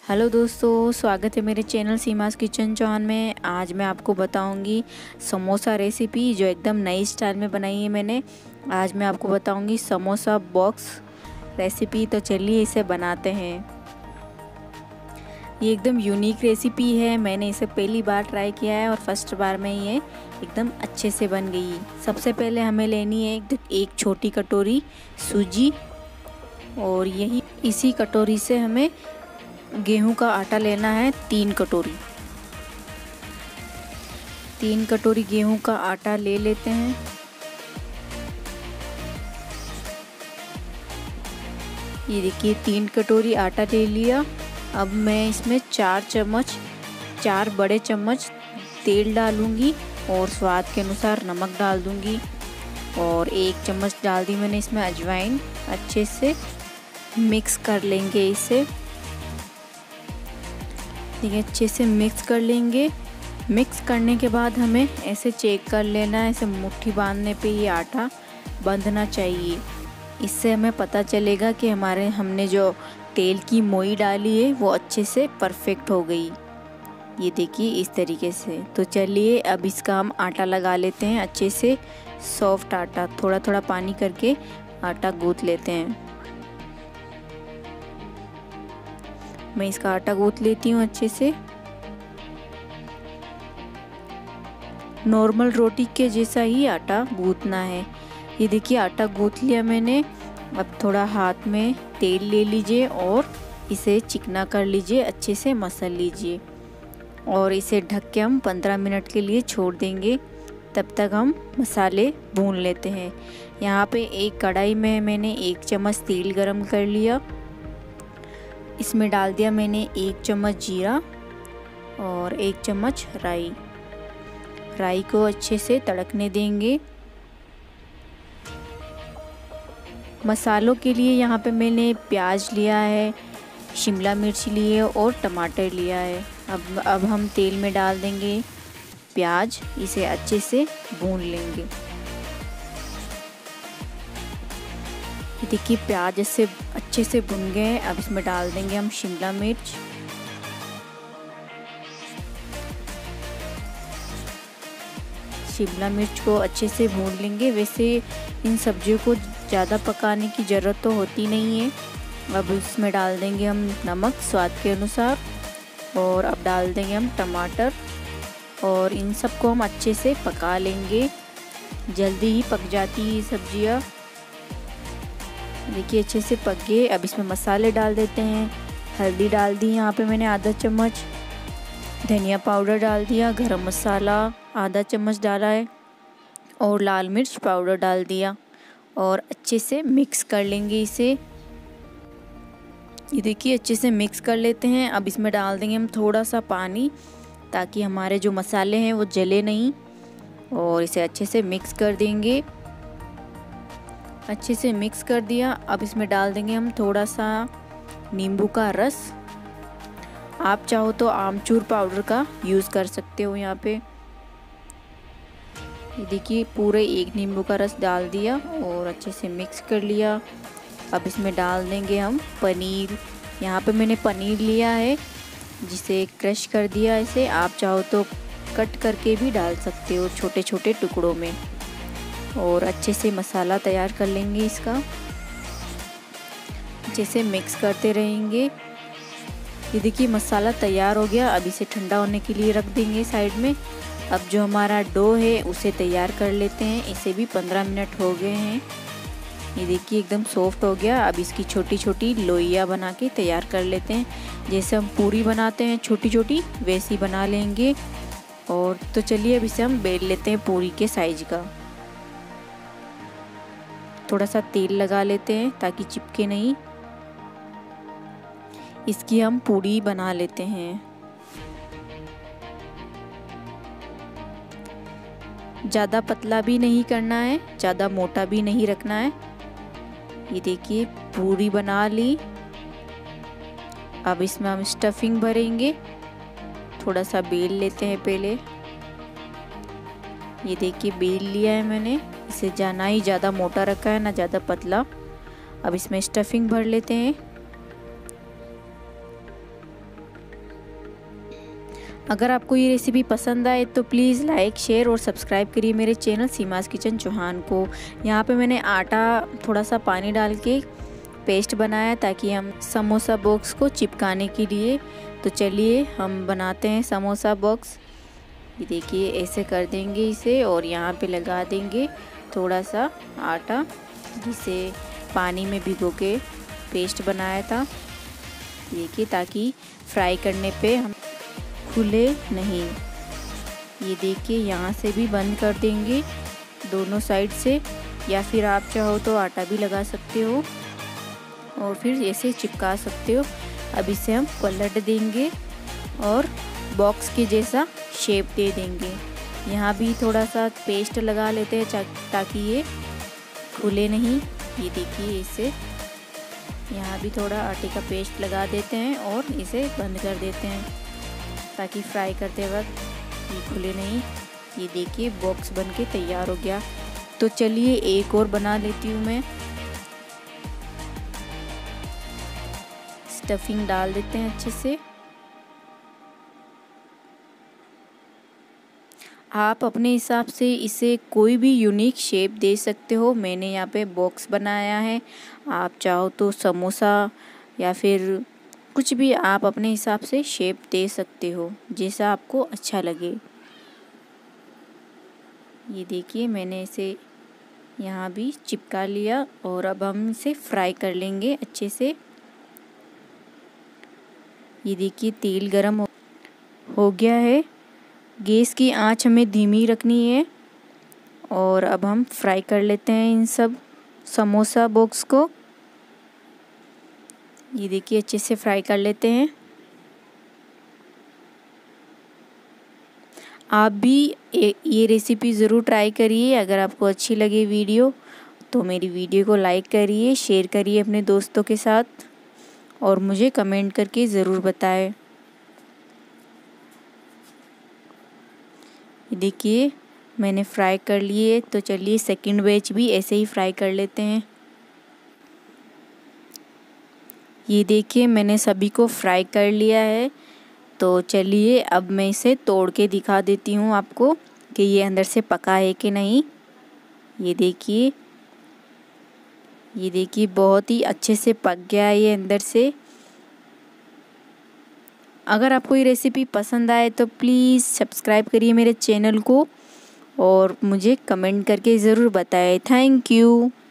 Hello दोस्तों, स्वागत है मेरे चैनल सीमास किचन चौहान में। आज मैं आपको बताऊंगी समोसा रेसिपी जो एकदम नई स्टाइल में बनाई है मैंने। आज मैं आपको बताऊंगी समोसा बॉक्स रेसिपी। तो चलिए इसे बनाते हैं। ये एकदम यूनिक रेसिपी है। मैंने इसे पहली बार ट्राई किया है और फर्स्ट बार में ये एकदम अच्छे से बन गई। सबसे पहले हमें लेनी है एक छोटी कटोरी सूजी, और यही इसी कटोरी से हमें गेहूं का आटा लेना है 3 कटोरी। 3 कटोरी गेहूं का आटा ले लेते हैं। ये देखिए 3 कटोरी आटा ले लिया। अब मैं इसमें 4 बड़े चम्मच तेल डालूंगी और स्वाद के अनुसार नमक डाल दूंगी, और 1 चम्मच डाल दी मैंने इसमें अजवाइन। अच्छे से मिक्स कर लेंगे इसे। ठीक है, अच्छे से मिक्स कर लेंगे। मिक्स करने के बाद हमें ऐसे चेक कर लेना है, ऐसे मुट्ठी बांधने पे ये आटा बंधना चाहिए। इससे हमें पता चलेगा कि हमने जो तेल की मोई डाली है वो अच्छे से परफेक्ट हो गई। ये देखिए इस तरीके से। तो चलिए अब इसका हम आटा लगा लेते हैं अच्छे से। सॉफ्ट आटा, थोड़ा थोड़ा पानी करके आटा गूंथ लेते हैं। मैं इसका आटा गूंथ लेती हूँ अच्छे से। नॉर्मल रोटी के जैसा ही आटा गूंथना है। ये देखिए आटा गूंथ लिया मैंने। अब थोड़ा हाथ में तेल ले लीजिए और इसे चिकना कर लीजिए, अच्छे से मसल लीजिए, और इसे ढक के हम 15 मिनट के लिए छोड़ देंगे। तब तक हम मसाले भून लेते हैं। यहाँ पे एक कढ़ाई में मैंने 1 चम्मच तेल गरम कर लिया। इसमें डाल दिया मैंने 1 चम्मच जीरा और 1 चम्मच राई। राई को अच्छे से तड़कने देंगे। मसालों के लिए यहाँ पे मैंने प्याज लिया है, शिमला मिर्च ली है और टमाटर लिया है। अब हम तेल में डाल देंगे प्याज। इसे अच्छे से भून लेंगे। देखिए प्याज इससे अच्छे से भुन गए। अब इसमें डाल देंगे हम शिमला मिर्च। शिमला मिर्च को अच्छे से भून लेंगे। वैसे इन सब्जियों को ज़्यादा पकाने की ज़रूरत तो होती नहीं है। अब इसमें डाल देंगे हम नमक स्वाद के अनुसार, और अब डाल देंगे हम टमाटर, और इन सबको हम अच्छे से पका लेंगे। जल्दी ही पक जाती है सब्जियाँ। देखिए अच्छे से पक गए। अब इसमें मसाले डाल देते हैं। हल्दी डाल दी यहाँ पे मैंने आधा चम्मच, धनिया पाउडर डाल दिया, गरम मसाला आधा चम्मच डाला है, और लाल मिर्च पाउडर डाल दिया, और अच्छे से मिक्स कर लेंगे इसे। ये देखिए अच्छे से मिक्स कर लेते हैं। अब इसमें डाल देंगे हम थोड़ा सा पानी, ताकि हमारे जो मसाले हैं वो जले नहीं, और इसे अच्छे से मिक्स कर देंगे। अच्छे से मिक्स कर दिया। अब इसमें डाल देंगे हम थोड़ा सा नींबू का रस। आप चाहो तो आमचूर पाउडर का यूज़ कर सकते हो यहाँ पे। ये देखिए पूरे 1 नींबू का रस डाल दिया और अच्छे से मिक्स कर लिया। अब इसमें डाल देंगे हम पनीर। यहाँ पे मैंने पनीर लिया है, जिसे क्रश कर दिया। इसे आप चाहो तो कट करके भी डाल सकते हो छोटे छोटे टुकड़ों में, और अच्छे से मसाला तैयार कर लेंगे इसका। अच्छे से मिक्स करते रहेंगे। ये देखिए मसाला तैयार हो गया। अब इसे ठंडा होने के लिए रख देंगे साइड में। अब जो हमारा डो है उसे तैयार कर लेते हैं। इसे भी 15 मिनट हो गए हैं। ये देखिए एकदम सॉफ्ट हो गया। अब इसकी छोटी छोटी लोइयाँ बना के तैयार कर लेते हैं। जैसे हम पूरी बनाते हैं छोटी छोटी, वैसी बना लेंगे। और तो चलिए अब इसे हम बेल लेते हैं पूरी के साइज का। थोड़ा सा तेल लगा लेते हैं ताकि चिपके नहीं। इसकी हम पूड़ी बना लेते हैं। ज़्यादा पतला भी नहीं करना है, ज़्यादा मोटा भी नहीं रखना है। ये देखिए पूरी बना ली। अब इसमें हम स्टफिंग भरेंगे। थोड़ा सा बेल लेते हैं पहले। ये देखिए बेल लिया है मैंने। इसे ना ही ज़्यादा मोटा रखा है, ना ज़्यादा पतला। अब इसमें स्टफिंग भर लेते हैं। अगर आपको ये रेसिपी पसंद आए तो प्लीज़ लाइक, शेयर और सब्सक्राइब करिए मेरे चैनल सीमास किचन चौहान को। यहाँ पे मैंने आटा थोड़ा सा पानी डाल के पेस्ट बनाया ताकि हम समोसा बॉक्स को चिपकाने के लिए। तो चलिए हम बनाते हैं समोसा बॉक्स। ये देखिए ऐसे कर देंगे इसे और यहाँ पे लगा देंगे थोड़ा सा आटा, जिसे पानी में भिगो के पेस्ट बनाया था। देखिए ताकि फ्राई करने पे हम खुले नहीं। ये देखिए यहाँ से भी बंद कर देंगे दोनों साइड से, या फिर आप चाहो तो आटा भी लगा सकते हो और फिर ऐसे चिपका सकते हो। अब इसे हम पलट देंगे और बॉक्स के जैसा शेप दे देंगे। यहाँ भी थोड़ा सा पेस्ट लगा लेते हैं ताकि ये खुले नहीं। ये देखिए इसे यहाँ भी थोड़ा आटे का पेस्ट लगा देते हैं और इसे बंद कर देते हैं ताकि फ्राई करते वक्त ये खुले नहीं। ये देखिए बॉक्स बनके तैयार हो गया। तो चलिए एक और बना लेती हूँ मैं। स्टफिंग डाल देते हैं अच्छे से। आप अपने हिसाब से इसे कोई भी यूनिक शेप दे सकते हो। मैंने यहाँ पे बॉक्स बनाया है, आप चाहो तो समोसा या फिर कुछ भी आप अपने हिसाब से शेप दे सकते हो जैसा आपको अच्छा लगे। ये देखिए मैंने इसे यहाँ भी चिपका लिया और अब हम इसे फ्राई कर लेंगे अच्छे से। ये देखिए तेल गरम हो गया है। गैस की आंच हमें धीमी रखनी है और अब हम फ्राई कर लेते हैं इन सब समोसा बॉक्स को। ये देखिए अच्छे से फ्राई कर लेते हैं। आप भी ये रेसिपी ज़रूर ट्राई करिए। अगर आपको अच्छी लगे वीडियो तो मेरी वीडियो को लाइक करिए, शेयर करिए अपने दोस्तों के साथ और मुझे कमेंट करके ज़रूर बताएं। देखिए मैंने फ्राई कर लिए, तो चलिए सेकंड बैच भी ऐसे ही फ्राई कर लेते हैं। ये देखिए मैंने सभी को फ्राई कर लिया है। तो चलिए अब मैं इसे तोड़ के दिखा देती हूँ आपको कि ये अंदर से पका है कि नहीं। ये देखिए बहुत ही अच्छे से पक गया है ये अंदर से। अगर आपको ये रेसिपी पसंद आए तो प्लीज़ सब्सक्राइब करिए मेरे चैनल को और मुझे कमेंट करके ज़रूर बताएं। Thank you.